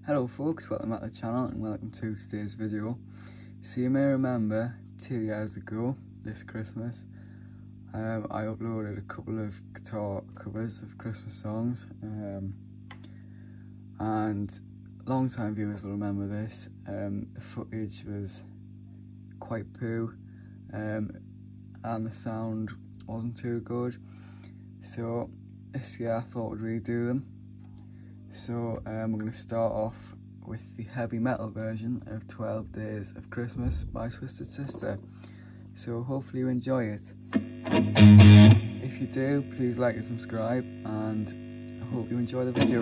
Hello folks, welcome back to the channel and welcome to today's video. So you may remember 2 years ago, this Christmas, I uploaded a couple of guitar covers of Christmas songs, and long time viewers will remember this. The footage was quite poo, and the sound wasn't too good, so this year I thought I'd redo them. So we're going to start off with the heavy metal version of 12 Days of Christmas by Twisted Sister. So hopefully you enjoy it. If you do, please like and subscribe, and I hope you enjoy the video.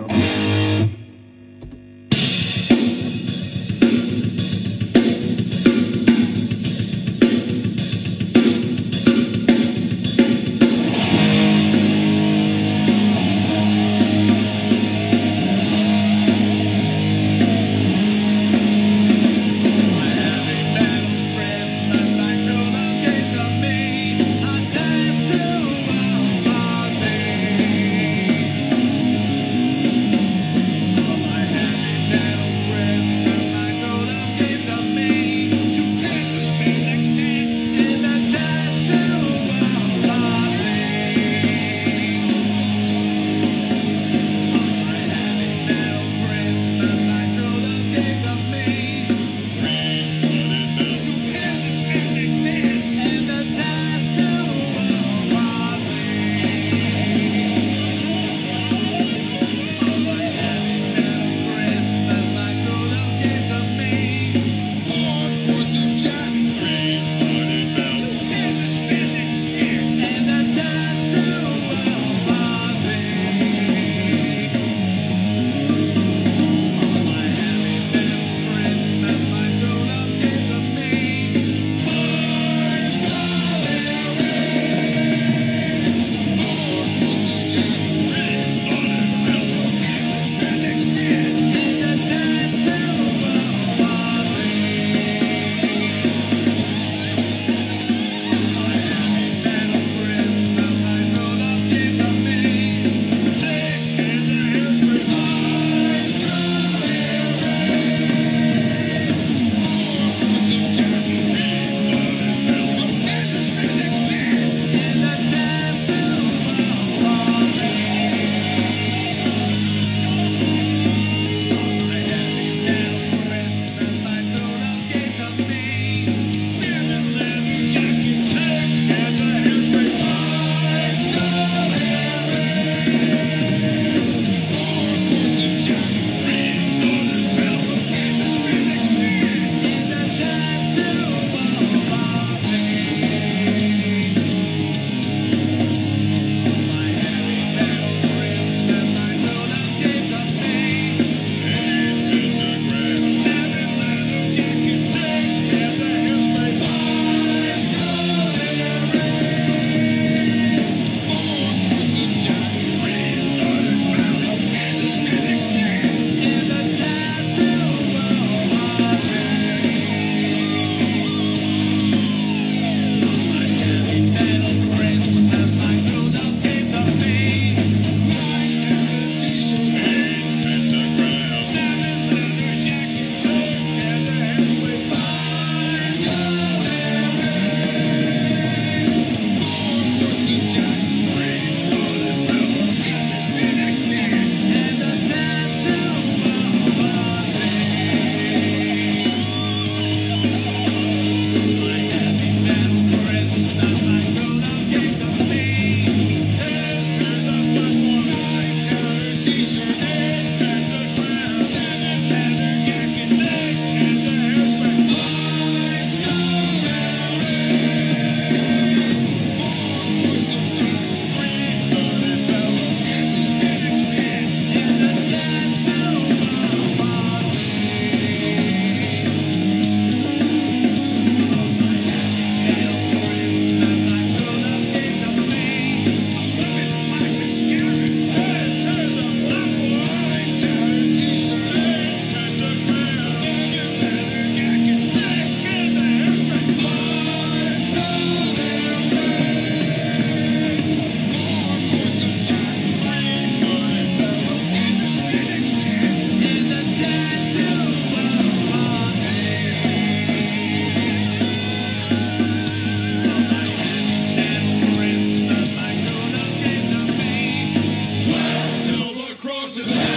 Christmas.